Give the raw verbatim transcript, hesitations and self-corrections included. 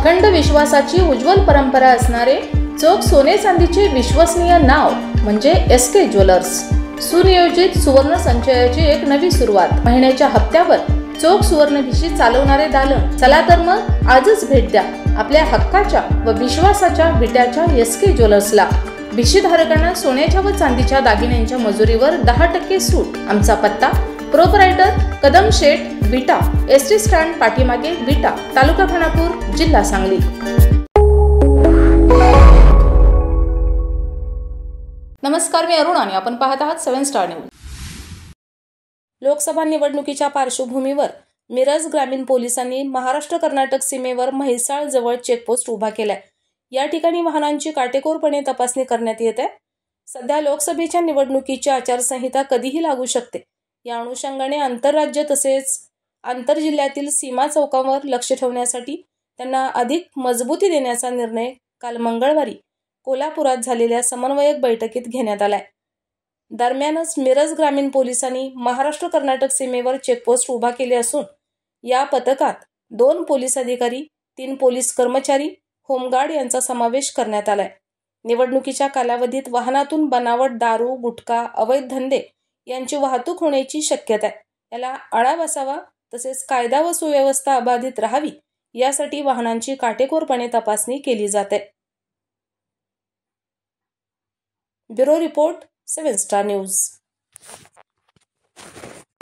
अखंड विश्वासाची उज्ज्वल परंपरा असणारे चोख सोने चांदीचे विश्वसनीय नाव म्हणजे एस के ज्वेलर्स. सुनियोजित सुवर्ण संचयाची एक नवी सुरुवात. महिन्याच्या हप्त्यावर चोख सुवर्ण भिशी चालवणारे दालन. चला तर मग आजच भेट द्या आपल्या हक्काच्या व विश्वासाच्या विट्याच्या एस के ज्वेलर्सला. भिशीधारकांना सोन्याच्या व चांदीच्या दागिन्यांच्या मजुरीवर दहा टक्के सूट. आमचा पत्ता प्रोपरायटर कदम शेठ, विटा, एस टी स्टँड पाठीमागे, विटा, तालुका खानापूर, जिल्हा सांगली. नमस्कार, मी अरुण आणि आपण पाहत आहात सेवन स्टार न्यूज. लोकसभा निवडणुकीच्या पार्श्वभूमीवर मिरज ग्रामीण पोलिसांनी महाराष्ट्र कर्नाटक सीमेवर म्हैसाळ जवळ चेकपोस्ट उभा केलाय. या ठिकाणी वाहनांची काटेकोरपणे तपासणी करण्यात येत आहे. सध्या लोकसभेच्या निवडणुकीची आचारसंहिता कधीही लागू शकते. या अनुषंगाने आंतरराज्य तसेच आंतरजिल्ह्यातील सीमा चौकांवर लक्ष ठेवण्यासाठी त्यांना अधिक मजबूती देण्याचा निर्णय काल मंगळवारी कोल्हापुरात झालेल्या समन्वयक बैठकीत घेण्यात आलाय. दरम्यानच मिरज ग्रामीण पोलिसांनी महाराष्ट्र कर्नाटक सीमेवर चेकपोस्ट उभा केले असून या पथकात दोन पोलीस अधिकारी, तीन पोलीस कर्मचारी, होमगार्ड यांचा समावेश करण्यात आलाय. निवडणुकीच्या कालावधीत वाहनातून बनावट दारू, गुटखा, अवैध धंदे यांची वाहतूक होण्याची शक्यता आहे. याला आळा बसावा तसेच कायदा व सुव्यवस्था अबाधित राहावी यासाठी वाहनांची काटेकोरपणे तपासणी केली जाते. Bureau report, seven star news.